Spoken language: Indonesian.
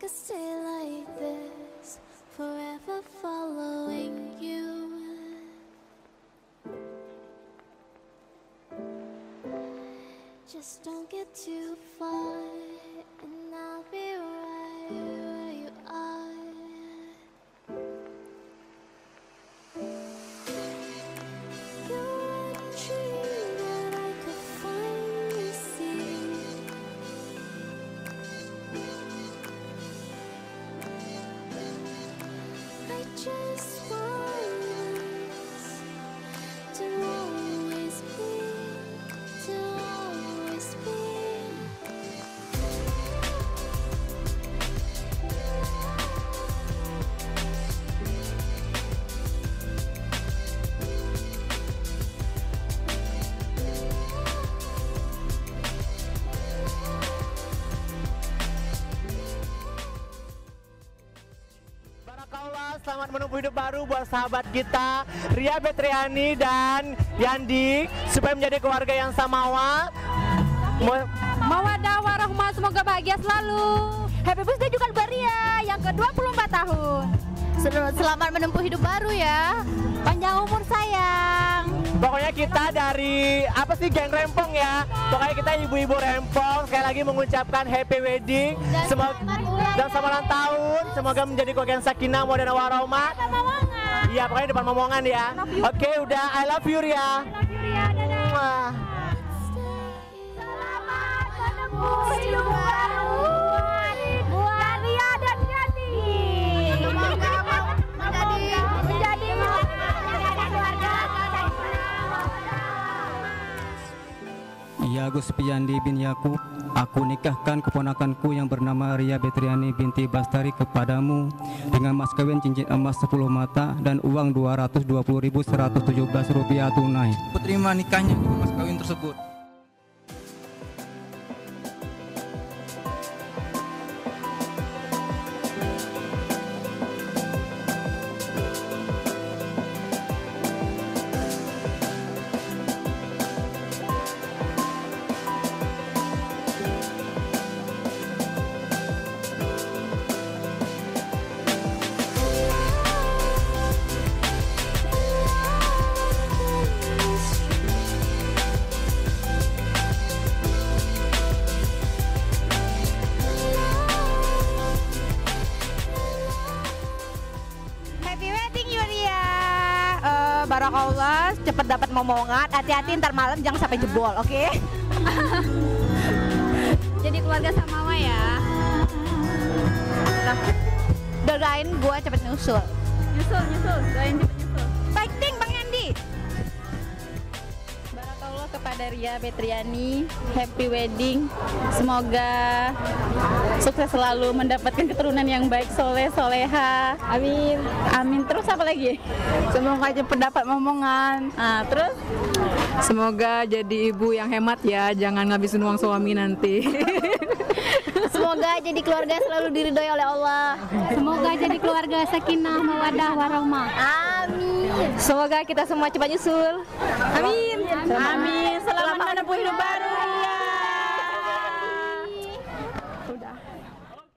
could stay like this, forever following you. Just don't get too far, and I'll be right where you are. You're a dream that I could finally see. I just want us to always be, to always be. Barakallah, selamat menempuh hidup baru buat sahabat kita Ria Betriani dan Yandi, supaya menjadi keluarga yang samawa. Mawadah warahmah, semoga bahagia selalu. Happy birthday juga buat Ria yang ke-24 tahun. Selamat menempuh hidup baru ya. Panjang umur sayang. Pokoknya kita dari geng Rempong ya. Pokoknya kita ibu-ibu Rempong sekali lagi mengucapkan happy wedding. Semoga dan selamat ulang tahun. Semoga menjadi keluarga yang sakinah, mawaddah warahmah. Iya, pokoknya depan momongan ya. Oke, udah I love you Ria. Wah. Selamat menempuh hidup baru buat Ria dan Yandi. Semoga menjadi keluarga. Ya Gus Piyandi bin Yakub, aku nikahkan keponakanku yang bernama Ria Betriani binti Bastari kepadamu dengan mas kawin cincin emas 10 mata dan uang Rp220.117 tunai. Aku terima nikahnya dengan mas kawin tersebut. Happy wedding Yuria. Barakallah, cepet dapat momongan. Hati-hati ntar malam jangan sampai jebol, oke? Jadi keluarga samawa ya. Nah, doain gua cepet nyusul. Nyusul, doain cepet nyusul. Fighting Bang Yandi. Barakallah kepada Ria Betriani, happy wedding. Semoga sukses selalu, mendapatkan keturunan yang baik, soleh, soleha. Amin. Amin. Terus apa lagi? Semoga cepat dapat momongan. Terus? Semoga jadi ibu yang hemat ya, jangan ngabisin uang suami nanti. Semoga jadi keluarga selalu diridhoi oleh Allah. Semoga jadi keluarga sakinah, mawaddah warahmah. Amin. Semoga kita semua cepat nyusul. Amin. Amin. Selamat menempuh hidup baru.